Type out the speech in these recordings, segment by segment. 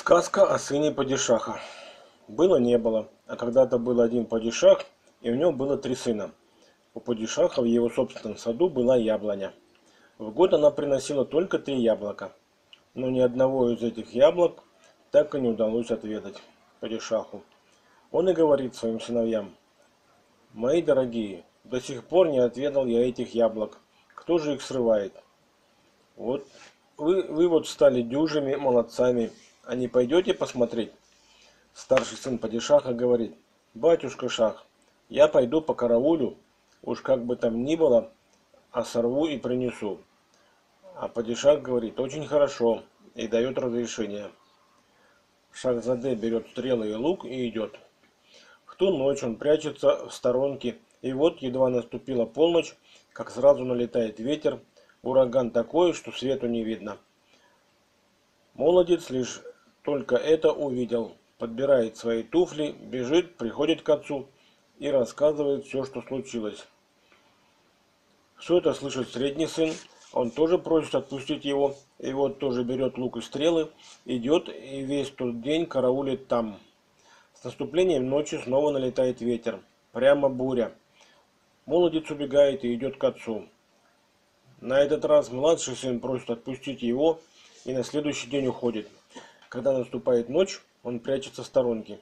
Сказка о сыне падишаха. Было не было, а когда-то был один падишах, и у него было 3 сына. У падишаха в его собственном саду была яблоня. В год она приносила только 3 яблока, но ни одного из этих яблок так и не удалось отведать падишаху. Он и говорит своим сыновьям: «Мои дорогие, до сих пор не отведал я этих яблок. Кто же их срывает? Вот вы вот стали дюжими молодцами, а не пойдете посмотреть?» Старший сын падишаха говорит: «Батюшка Шах, я пойду по караулю, уж как бы там ни было, а сорву и принесу». А падишах говорит: «Очень хорошо», и дает разрешение. Шахзаде берет стрелы и лук и идет. В ту ночь он прячется в сторонке, и вот едва наступила полночь, как сразу налетает ветер, ураган такой, что свету не видно. Молодец лишь только это увидел, подбирает свои туфли, бежит, приходит к отцу и рассказывает все, что случилось. Все это слышит средний сын, он тоже просит отпустить его, и вот тоже берет лук и стрелы, идет и весь тот день караулит там. С наступлением ночи снова налетает ветер, прямо буря. Молодец убегает и идет к отцу. На этот раз младший сын просит отпустить его и на следующий день уходит. Когда наступает ночь, он прячется в сторонке.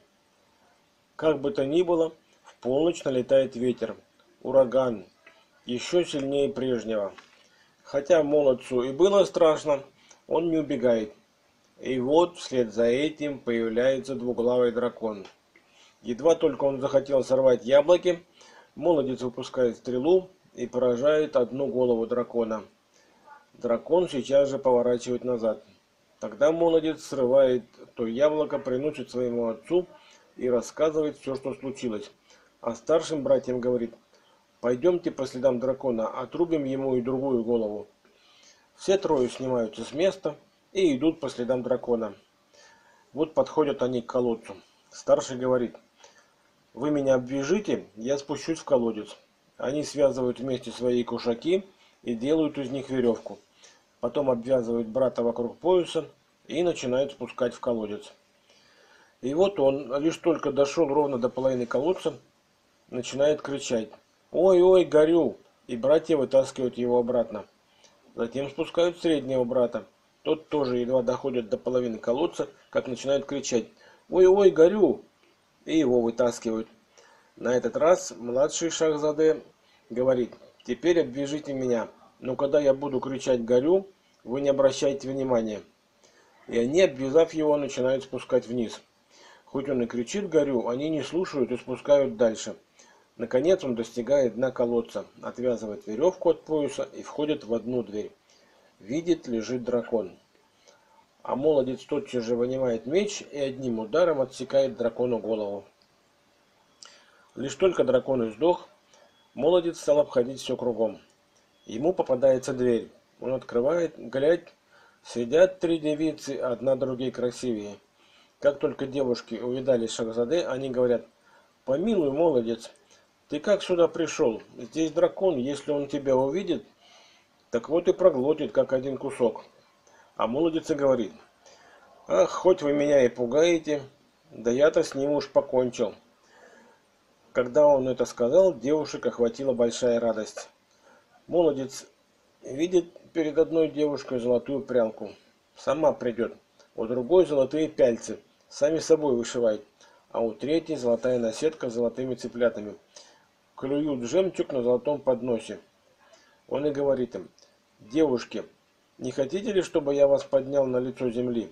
Как бы то ни было, в полночь налетает ветер, ураган, еще сильнее прежнего. Хотя молодцу и было страшно, он не убегает. И вот вслед за этим появляется двуглавый дракон. Едва только он захотел сорвать яблоки, молодец выпускает стрелу и поражает одну голову дракона. Дракон сейчас же поворачивает назад. Тогда молодец срывает то яблоко, приносит своему отцу и рассказывает все, что случилось. А старшим братьям говорит: «Пойдемте по следам дракона, отрубим ему и другую голову». Все трое снимаются с места и идут по следам дракона. Вот подходят они к колодцу. Старший говорит: «Вы меня обвяжите, я спущусь в колодец». Они связывают вместе свои кушаки и делают из них веревку. Потом обвязывают брата вокруг пояса и начинают спускать в колодец. И вот он, лишь только дошел ровно до половины колодца, начинает кричать: «Ой, ой, горю!» И братья вытаскивают его обратно. Затем спускают среднего брата. Тот тоже едва доходит до половины колодца, как начинает кричать: «Ой, ой, горю!» И его вытаскивают. На этот раз младший Шахзаде говорит: «Теперь обвяжите меня, но когда я буду кричать «горю», вы не обращайте внимания». И они, обвязав его, начинают спускать вниз. Хоть он и кричит «горю», они не слушают и спускают дальше. Наконец он достигает дна колодца, отвязывает веревку от пояса и входит в одну дверь. Видит, лежит дракон. А молодец тотчас же вынимает меч и одним ударом отсекает дракону голову. Лишь только дракон издох, молодец стал обходить все кругом. Ему попадается дверь. Он открывает, глядь, сидят 3 девицы, одна другой красивее. Как только девушки увидали Шахзаде, они говорят: «Помилуй, молодец, ты как сюда пришел? Здесь дракон, если он тебя увидит, так вот и проглотит, как один кусок». А молодец и говорит: «Ах, хоть вы меня и пугаете, да я-то с ним уж покончил». Когда он это сказал, девушек охватила большая радость. Молодец видит перед одной девушкой золотую прялку. Сама придет. У другой золотые пяльцы. Сами собой вышивает. А у третьей золотая наседка с золотыми цыплятами. Клюют жемчуг на золотом подносе. Он и говорит им: «Девушки, не хотите ли, чтобы я вас поднял на лицо земли?»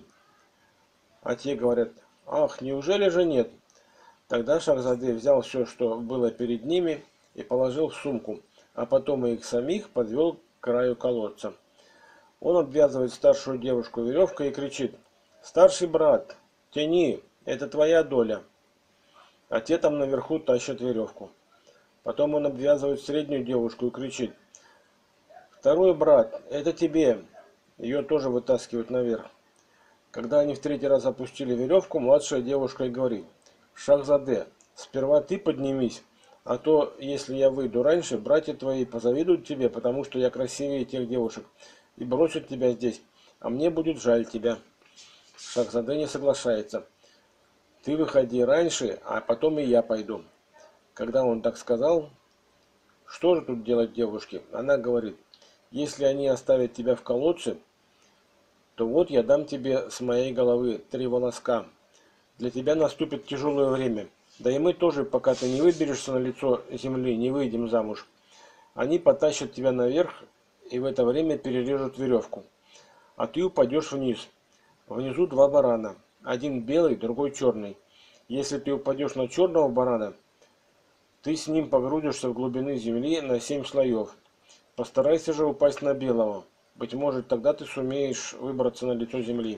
А те говорят: «Ах, неужели же нет?» Тогда Шахзаде взял все, что было перед ними, и положил в сумку, а потом и их самих подвел к краю колодца. Он обвязывает старшую девушку веревкой и кричит: «Старший брат, тяни, это твоя доля». А те там наверху тащат веревку. Потом он обвязывает среднюю девушку и кричит: «Второй брат, это тебе». Ее тоже вытаскивают наверх. Когда они в 3-й раз опустили веревку, младшая девушка и говорит: «Шахзаде, сперва ты поднимись, а то, если я выйду раньше, братья твои позавидуют тебе, потому что я красивее тех девушек, и бросят тебя здесь, а мне будет жаль тебя». Шахзаде не соглашается. Ты выходи раньше, а потом и я пойду. Когда он так сказал, что же тут делать девушке? Она говорит, если они оставят тебя в колодце, то вот я дам тебе с моей головы 3 волоска. Для тебя наступит тяжелое время. Да и мы тоже, пока ты не выберешься на лицо земли, не выйдем замуж. Они потащат тебя наверх и в это время перережут веревку. А ты упадешь вниз. Внизу 2 барана. Один белый, другой черный. Если ты упадешь на черного барана, ты с ним погрузишься в глубины земли на 7 слоев. Постарайся же упасть на белого. Быть может, тогда ты сумеешь выбраться на лицо земли.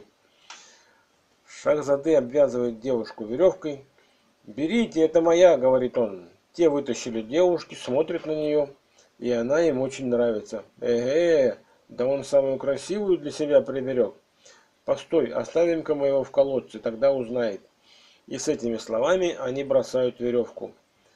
Шахзаде обвязывает девушку веревкой. «Берите, это моя», — говорит он. Те вытащили девушки, смотрят на нее, и она им очень нравится. Да он самую красивую для себя приберег. Постой, оставим-ка мы его в колодце, тогда узнает. И с этими словами они бросают веревку.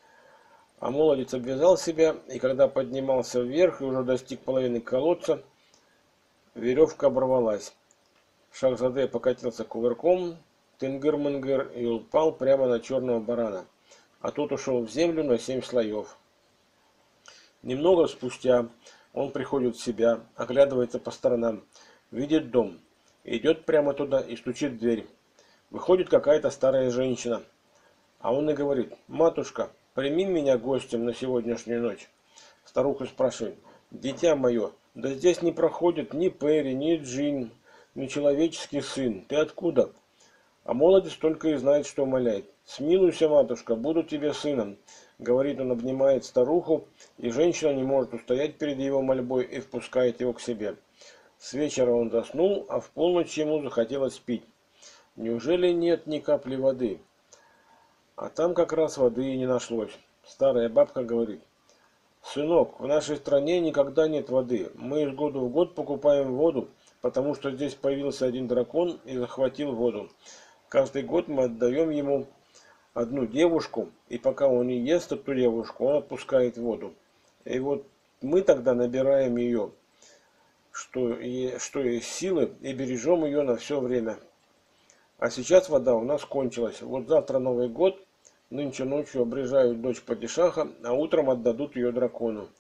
А молодец обвязал себя, и когда поднимался вверх и уже достиг половины колодца, веревка оборвалась. Шахзаде покатился кувырком, тынгыр-мынгыр, и упал прямо на черного барана. А тот ушел в землю на 7 слоев. Немного спустя он приходит в себя, оглядывается по сторонам, видит дом, идет прямо туда и стучит в дверь. Выходит какая-то старая женщина, а он и говорит: «Матушка, прими меня гостем на сегодняшнюю ночь». Старуха спрашивает: «Дитя мое, да здесь не проходит ни Перри, ни Джин, ни человеческий сын. Ты откуда?» А молодец только и знает, что умоляет: «Смилуйся, матушка, буду тебе сыном». Говорит он, обнимает старуху, и женщина не может устоять перед его мольбой и впускает его к себе. С вечера он заснул, а в полночь ему захотелось пить. Неужели нет ни капли воды? А там как раз воды и не нашлось. Старая бабка говорит: «Сынок, в нашей стране никогда нет воды. Мы из года в год покупаем воду, потому что здесь появился один дракон и захватил воду. Каждый год мы отдаем ему одну девушку, и пока он не ест эту девушку, он отпускает воду. И вот мы тогда набираем ее, что есть силы, и бережем ее на все время. А сейчас вода у нас кончилась. Вот завтра Новый год, нынче ночью обрежают дочь падишаха, а утром отдадут ее дракону».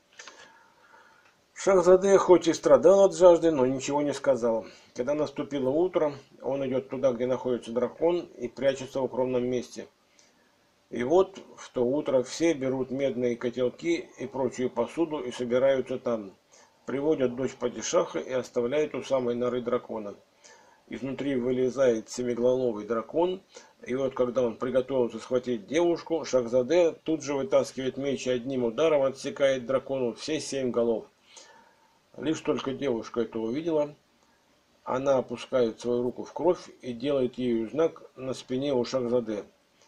Шахзаде хоть и страдал от жажды, но ничего не сказал. Когда наступило утро, он идет туда, где находится дракон, и прячется в укромном месте. И вот в то утро все берут медные котелки и прочую посуду и собираются там. Приводят дочь падишаха и оставляют у самой норы дракона. Изнутри вылезает семиголовый дракон, и вот когда он приготовился схватить девушку, Шахзаде тут же вытаскивает меч и одним ударом отсекает дракону все 7 голов. Лишь только девушка это увидела, она опускает свою руку в кровь и делает ею знак на спине у Шахзаде.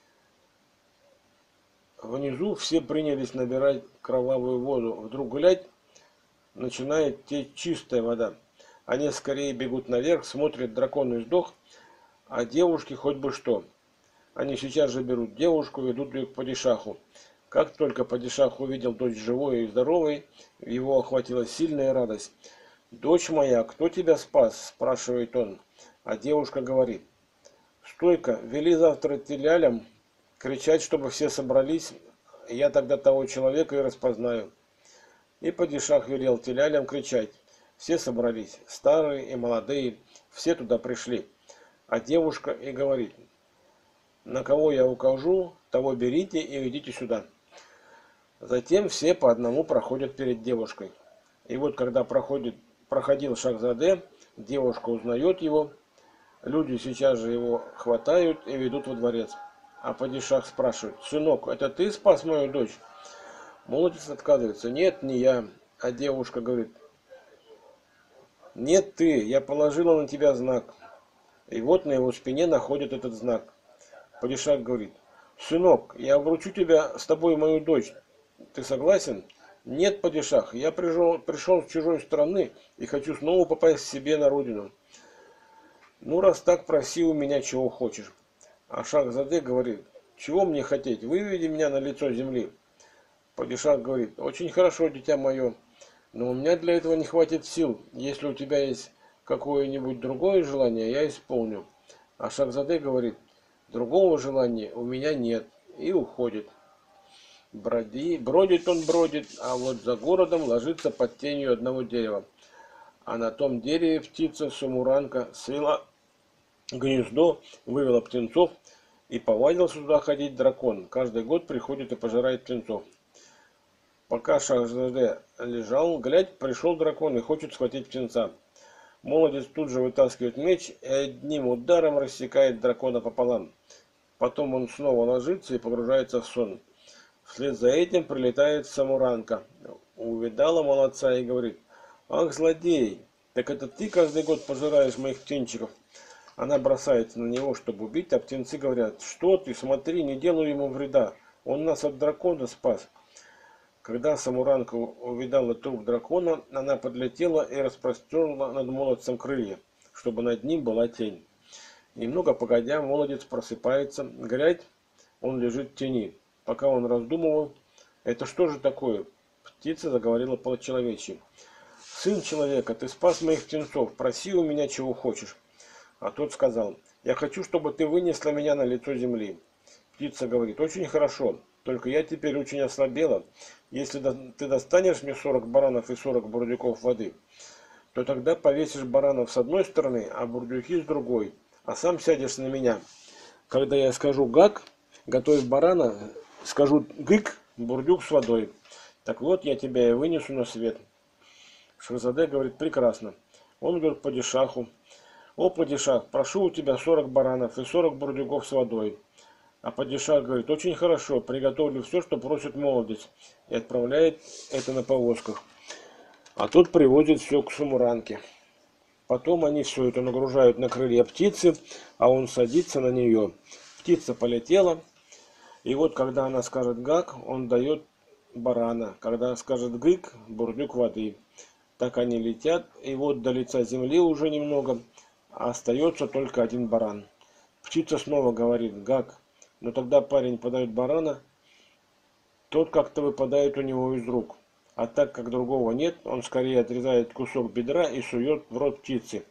Внизу все принялись набирать кровавую воду. Вдруг, глядь, начинает течь чистая вода. Они скорее бегут наверх, смотрят, дракон издох, а девушке хоть бы что. Они сейчас же берут девушку, ведут ее к падишаху. Как только падишах увидел дочь живой и здоровой, его охватила сильная радость. «Дочь моя, кто тебя спас?» – спрашивает он. А девушка говорит: «Стой-ка, вели завтра телялям кричать, чтобы все собрались, я тогда того человека и распознаю». И падишах велел телялям кричать. Все собрались, старые и молодые, все туда пришли. А девушка и говорит: «На кого я укажу, того берите и идите сюда». Затем все по одному проходят перед девушкой. И вот когда проходил Шахзаде, девушка узнает его, люди сейчас же его хватают и ведут во дворец. А падишах спрашивает: «Сынок, это ты спас мою дочь?» Молодец отказывается: «Нет, не я». А девушка говорит: «Нет, ты, я положила на тебя знак». И вот на его спине находят этот знак. Падишах говорит: «Сынок, я вручу тебя с тобой мою дочь. Ты согласен?» «Нет, падишах, я пришел с чужой страны и хочу снова попасть к себе на родину». «Ну, раз так, проси у меня чего хочешь». А Шахзаде говорит: «Чего мне хотеть? Выведи меня на лицо земли». Падишах говорит: «Очень хорошо, дитя мое, но у меня для этого не хватит сил. Если у тебя есть какое-нибудь другое желание, я исполню». А Шахзаде говорит: другого желания у меня нет, и уходит. Бродит он бродит, а вот за городом ложится под тенью одного дерева. А на том дереве птица-самуранка свела гнездо, вывела птенцов, и повадился туда ходить дракон. Каждый год приходит и пожирает птенцов. Пока Шахзаде лежал, глядь, пришел дракон и хочет схватить птенца. Молодец тут же вытаскивает меч и одним ударом рассекает дракона пополам. Потом он снова ложится и погружается в сон. Вслед за этим прилетает самуранка. Увидала молодца и говорит: ах, злодей, так это ты каждый год пожираешь моих птенчиков? Она бросается на него, чтобы убить, а птенцы говорят: что ты, смотри, не делай ему вреда, он нас от дракона спас. Когда самуранка увидала труп дракона, она подлетела и распростерла над молодцем крылья, чтобы над ним была тень. Немного погодя, молодец просыпается, глядь, он лежит в тени. Пока он раздумывал: это что же такое? Птица заговорила по-человечьи: сын человека, ты спас моих птенцов, проси у меня чего хочешь. А тот сказал: я хочу, чтобы ты вынесла меня на лицо земли. Птица говорит: очень хорошо, только я теперь очень ослабела. Если ты достанешь мне 40 баранов и 40 бурдюков воды, то тогда повесишь баранов с одной стороны, а бурдюки с другой, а сам сядешь на меня. Когда я скажу гак, готовь барана, скажу гык, бурдюк с водой. Так вот, я тебя и вынесу на свет. Шахзаде говорит: прекрасно. Он идет к падишаху. О, падишах, прошу у тебя 40 баранов и 40 бурдюков с водой. А падишах говорит: очень хорошо, приготовлю все, что просит молодец, и отправляет это на повозках. А тот приводит все к самуранке. Потом они все это нагружают на крылья птицы, а он садится на нее. Птица полетела, и вот когда она скажет гак, он дает барана. Когда скажет гык, бурдюк воды. Так они летят, и вот до лица земли уже немного, а остается только один баран. Птица снова говорит гак, но тогда парень подает барана, тот как-то выпадает у него из рук. А так как другого нет, он скорее отрезает кусок бедра и сует в рот птицы.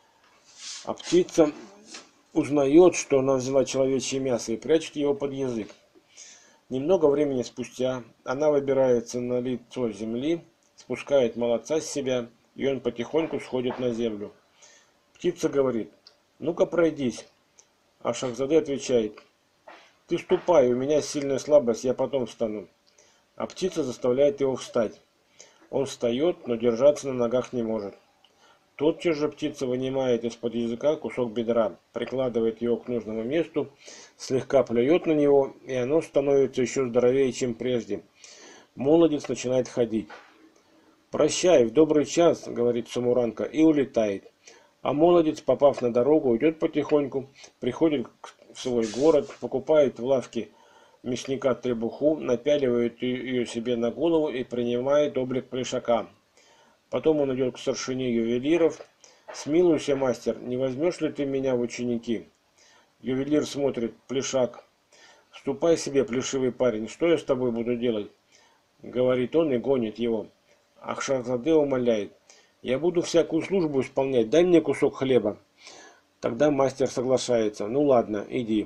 А птица узнает, что она взяла человечье мясо, и прячет его под язык. Немного времени спустя она выбирается на лицо земли, спускает молодца с себя, и он потихоньку сходит на землю. Птица говорит: ну-ка пройдись. А Шахзаде отвечает: ты ступай, у меня сильная слабость, я потом встану. А птица заставляет его встать. Он встает, но держаться на ногах не может. Тотчас же птица вынимает из-под языка кусок бедра, прикладывает его к нужному месту, слегка плюет на него, и оно становится еще здоровее, чем прежде. Молодец начинает ходить. «Прощай, в добрый час», — говорит самуранка, и улетает. А молодец, попав на дорогу, идет потихоньку, приходит в свой город, покупает в лавке мясника требуху, напяливает ее себе на голову и принимает облик плешака. Потом он идет к старшине ювелиров. «Смилуйся, мастер, не возьмешь ли ты меня в ученики?» Ювелир смотрит: плешак: «Ступай себе, плешивый парень, что я с тобой буду делать?» Говорит он и гонит его. А Шахзаде умоляет: «Я буду всякую службу исполнять, дай мне кусок хлеба». Тогда мастер соглашается: «Ну ладно, иди».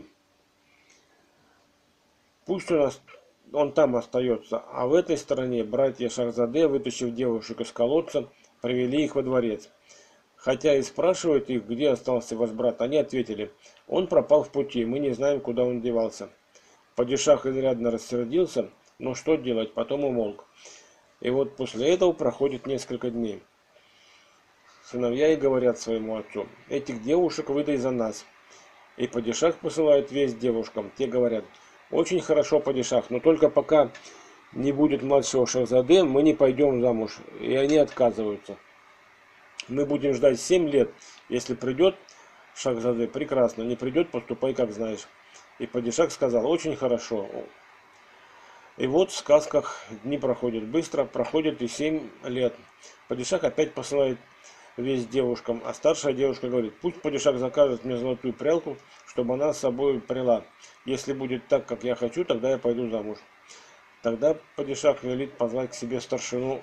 Пусть он там остается, а в этой стороне братья Шахзаде, вытащив девушек из колодца, привели их во дворец. Хотя и спрашивают их, где остался ваш брат, они ответили: он пропал в пути, мы не знаем, куда он девался. Падишах изрядно рассердился, но что делать, потом умолк. И вот после этого проходит несколько дней. Сыновья и говорят своему отцу: этих девушек выдай за нас. И падишах посылает весть девушкам, те говорят: очень хорошо, падишах, но только пока не будет младшего Шахзаде, мы не пойдем замуж. И они отказываются. Мы будем ждать 7 лет. Если придет Шахзаде, прекрасно, не придет, поступай как знаешь. И падишах сказал: очень хорошо. И вот в сказках дни проходят быстро, проходит и 7 лет. Падишах опять посылает весть девушкам, а старшая девушка говорит: пусть падишах закажет мне золотую прялку, чтобы она с собой пряла. Если будет так, как я хочу, тогда я пойду замуж. Тогда падишах велит позвать к себе старшину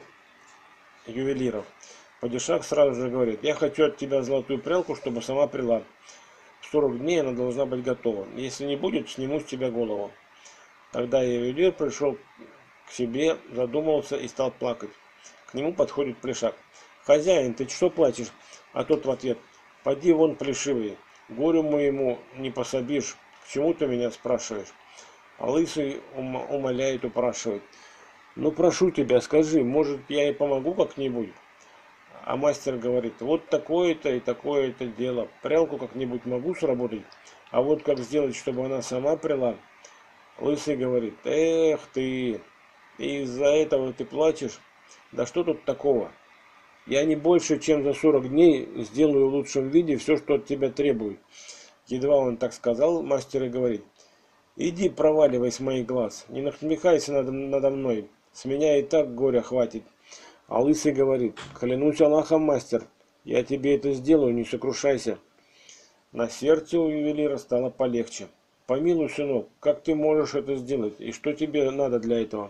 ювелиров. Падишах сразу же говорит: я хочу от тебя золотую прялку, чтобы сама пряла. В 40 дней она должна быть готова. Если не будет, сниму с тебя голову. Тогда ювелир пришел к себе, задумался и стал плакать. К нему подходит Плешак. «Хозяин, ты что плачешь?» А тот в ответ: «Поди вон, плешивый, горю моему не пособишь, к чему ты меня спрашиваешь?» А лысый умоляет, упрашивает: «Ну, прошу тебя, скажи, может, я и помогу как-нибудь?» А мастер говорит: «Вот такое-то и такое-то дело. Прялку как-нибудь могу сработать, а вот как сделать, чтобы она сама пряла?» Лысый говорит: «Эх ты, из-за этого ты плачешь? Да что тут такого? Я не больше, чем за 40 дней сделаю в лучшем виде все, что от тебя требуют». Едва он так сказал, мастер и говорит: «Иди, проваливай с моих глаз, не насмехайся надо мной, с меня и так горя хватит». А лысый говорит: «Клянусь Аллахом, мастер, я тебе это сделаю, не сокрушайся». На сердце у ювелира стало полегче. «Помилуй, сынок, как ты можешь это сделать, и что тебе надо для этого?»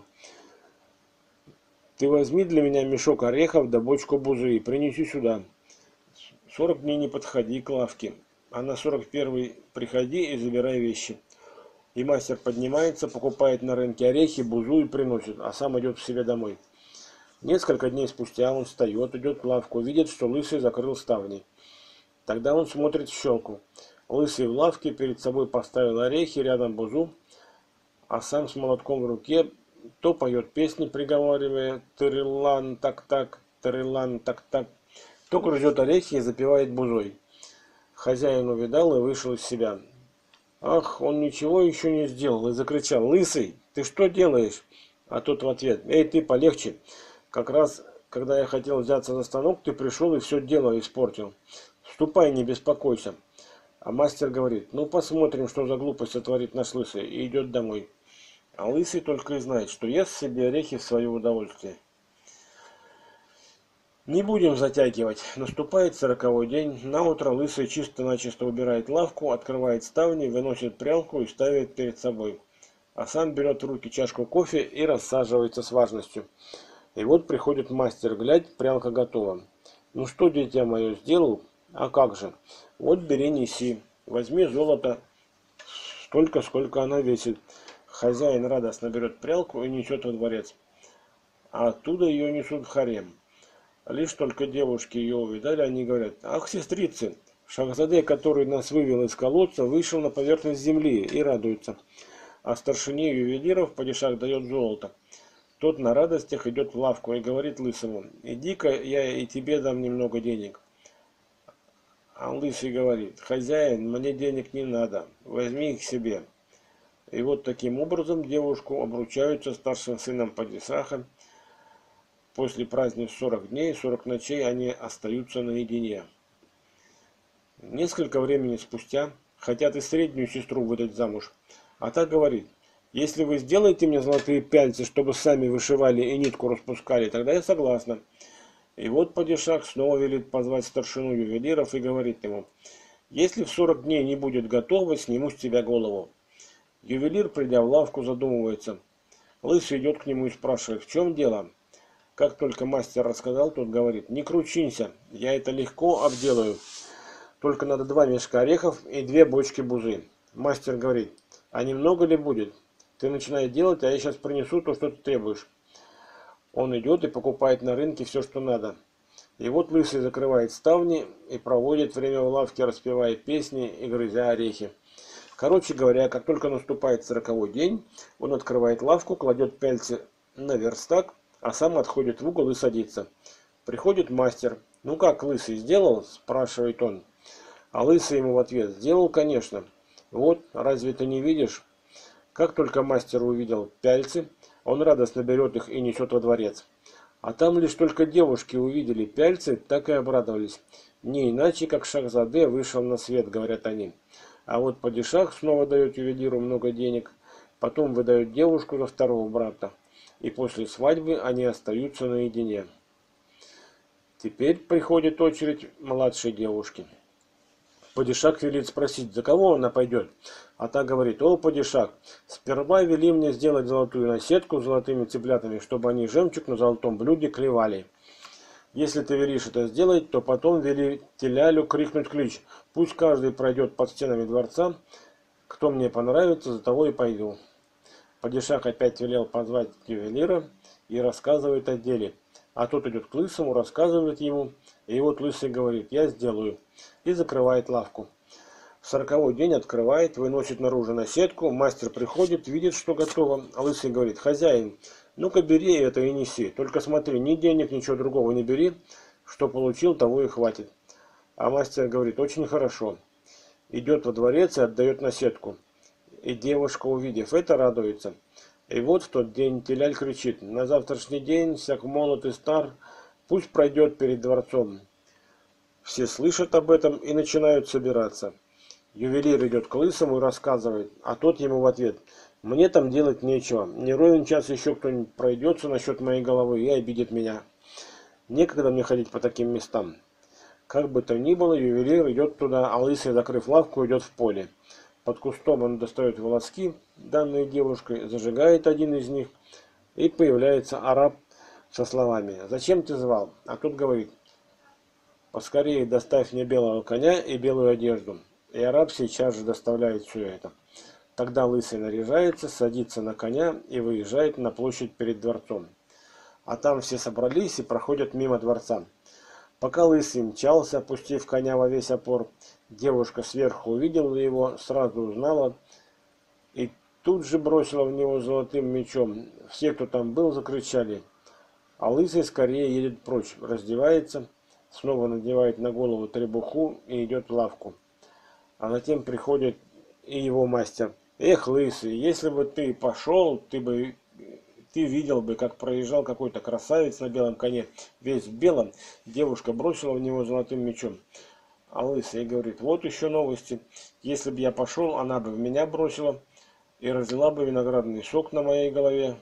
«Ты возьми для меня мешок орехов да бочку бузы и принеси сюда. 40 дней не подходи к лавке, а на 41-й приходи и забирай вещи». И мастер поднимается, покупает на рынке орехи, бузу и приносит, а сам идет к себе домой. Несколько дней спустя он встает, идет в лавку, видит, что лысый закрыл ставни. Тогда он смотрит в щелку. Лысый в лавке перед собой поставил орехи, рядом бузу, а сам с молотком в руке то поет песни, приговаривая «Тырылан так-так, тырылан так-так», то грызет орехи и запивает бузой. Хозяин увидал и вышел из себя. Ах, он ничего еще не сделал, и закричал: «Лысый, ты что делаешь?» А тот в ответ: «Эй, ты, полегче. Как раз, когда я хотел взяться за станок, ты пришел и все дело испортил. Ступай, не беспокойся». А мастер говорит: «Ну, посмотрим, что за глупость сотворит наш лысый», и идет домой. А лысый только и знает, что ест себе орехи в свое удовольствие. Не будем затягивать. Наступает 40-й день. Наутро лысый чисто-начисто убирает лавку, открывает ставни, выносит прялку и ставит перед собой. А сам берет в руки чашку кофе и рассаживается с важностью. И вот приходит мастер: «Глядь, прялка готова». «Ну что, дитя мое, сделал?» «А как же? Вот бери, неси. Возьми золото столько, сколько она весит». Хозяин радостно берет прялку и несет во дворец. А оттуда ее несут в харем. Лишь только девушки ее увидали, они говорят: «Ах, сестрицы, Шахзаде, который нас вывел из колодца, вышел на поверхность земли», и радуются. А старшине ювелиров падишах дает золото. Тот на радостях идет в лавку и говорит лысому: «Иди-ка, я и тебе дам немного денег». А лысый говорит: «Хозяин, мне денег не надо, возьми их себе». И вот таким образом девушку обручают со старшим сыном падишаха. После празднеств 40 дней, 40 ночей они остаются наедине. Несколько времени спустя хотят и среднюю сестру выдать замуж. А та говорит: «Если вы сделаете мне золотые пяльцы, чтобы сами вышивали и нитку распускали, тогда я согласна». И вот падишах снова велит позвать старшину ювелиров и говорит ему: «Если в 40 дней не будет готово, сниму с тебя голову». Ювелир, придя в лавку, задумывается. Лысый идет к нему и спрашивает: «В чем дело?» Как только мастер рассказал, тот говорит: «Не кручинься, я это легко обделаю. Только надо 2 мешка орехов и 2 бочки бузы». Мастер говорит: «А немного ли будет? Ты начинай делать, а я сейчас принесу то, что ты требуешь». Он идет и покупает на рынке все, что надо. И вот лысый закрывает ставни и проводит время в лавке, распевая песни и грызя орехи. Короче говоря, как только наступает 40-й день, он открывает лавку, кладет пяльцы на верстак, а сам отходит в угол и садится. Приходит мастер. «Ну как, лысый, сделал?» – спрашивает он. А лысый ему в ответ: «Сделал, конечно. Вот, разве ты не видишь?» Как только мастер увидел пяльцы, он радостно берет их и несет во дворец. А там лишь только девушки увидели пяльцы, так и обрадовались. Не иначе, как Шахзаде вышел на свет, говорят они. А вот падишах снова дает ювелиру много денег, потом выдает девушку за второго брата. И после свадьбы они остаются наедине. Теперь приходит очередь младшей девушки. Падишах велит спросить, за кого она пойдет. А та говорит: «О, падишах, сперва вели мне сделать золотую наседку с золотыми цыплятами, чтобы они жемчуг на золотом блюде клевали». Если ты велишь это сделать, то потом вели телялю крикнуть клич. Пусть каждый пройдет под стенами дворца. Кто мне понравится, за того и пойду. Падишах опять велел позвать ювелира и рассказывает о деле. А тот идет к лысому, рассказывает ему, и вот лысый говорит: я сделаю, и закрывает лавку. В 40-й день открывает, выносит наружу на сетку, мастер приходит, видит, что готово, а лысый говорит: хозяин, ну-ка бери это и неси, только смотри, ни денег, ничего другого не бери, что получил, того и хватит. А мастер говорит: очень хорошо. Идет во дворец и отдает на сетку. И девушка, увидев это, радуется. И вот в тот день теляль кричит: на завтрашний день всяк молод и стар пусть пройдет перед дворцом. Все слышат об этом и начинают собираться. Ювелир идет к лысому и рассказывает, а тот ему в ответ: мне там делать нечего, не ровен час еще кто-нибудь пройдется насчет моей головы и обидит меня. Некогда мне ходить по таким местам. Как бы то ни было, ювелир идет туда, а лысый, закрыв лавку, идет в поле. Под кустом он достает волоски, данные девушкой, зажигает один из них, и появляется араб со словами: зачем ты звал? А тот говорит: поскорее доставь мне белого коня и белую одежду. И араб сейчас же доставляет все это. Тогда лысый наряжается, садится на коня и выезжает на площадь перед дворцом. А там все собрались и проходят мимо дворца. Пока лысый мчался, опустив коня во весь опор, девушка сверху увидела его, сразу узнала и тут же бросила в него золотым мечом. Все, кто там был, закричали. А лысый скорее едет прочь, раздевается, снова надевает на голову требуху и идет в лавку. А затем приходит и его мастер. Эх, лысый, если бы ты пошел, ты видел бы, как проезжал какой-то красавец на белом коне, весь в белом. Девушка бросила в него золотым мечом. А лысый говорит: вот еще новости. Если бы я пошел, она бы в меня бросила и разлила бы виноградный сок на моей голове.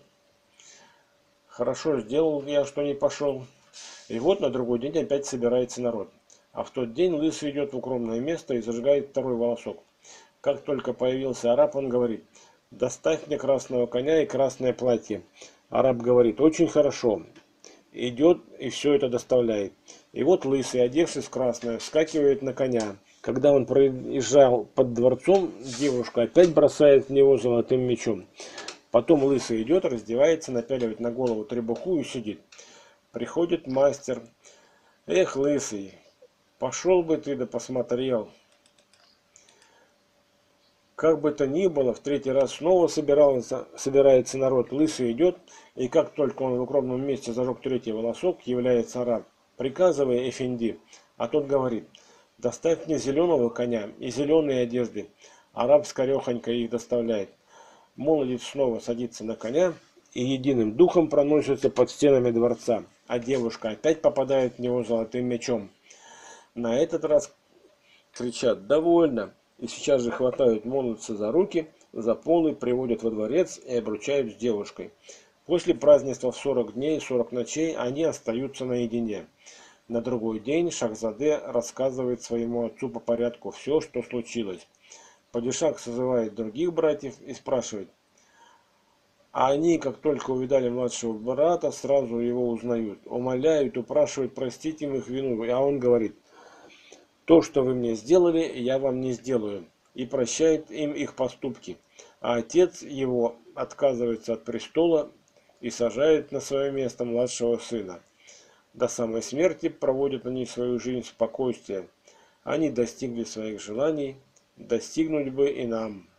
Хорошо сделал я, что не пошел. И вот на другой день опять собирается народ. А в тот день лысый идет в укромное место и зажигает второй волосок. Как только появился араб, он говорит: доставь мне красного коня и красное платье. Араб говорит: очень хорошо. Идет и все это доставляет. И вот лысый, одевшись в красное, вскакивает на коня. Когда он проезжал под дворцом, девушка опять бросает в него золотым мечом. Потом лысый идет, раздевается, напяливает на голову требуху и сидит. Приходит мастер. Эх, лысый, пошел бы ты да посмотрел. Как бы то ни было, в третий раз снова собирается народ. Лысый идет, и как только он в укромном месте зажег третий волосок, является араб, приказывая эфенди. А тот говорит: доставь мне зеленого коня и зеленые одежды. Араб скорехонько их доставляет. Молодец снова садится на коня и единым духом проносится под стенами дворца, а девушка опять попадает в него золотым мечом. На этот раз кричат: довольно! И сейчас же хватают молодца за руки, за полы, приводят во дворец и обручают с девушкой. После празднества в 40 дней и 40 ночей они остаются наедине. На другой день Шахзаде рассказывает своему отцу по порядку все, что случилось. Падишах созывает других братьев и спрашивает. А они, как только увидали младшего брата, сразу его узнают, умоляют, упрашивают простить им их вину. А он говорит: то, что вы мне сделали, я вам не сделаю, и прощает им их поступки. А отец его отказывается от престола и сажает на свое место младшего сына. До самой смерти проводят они свою жизнь в спокойствии. Они достигли своих желаний, достигнуть бы и нам.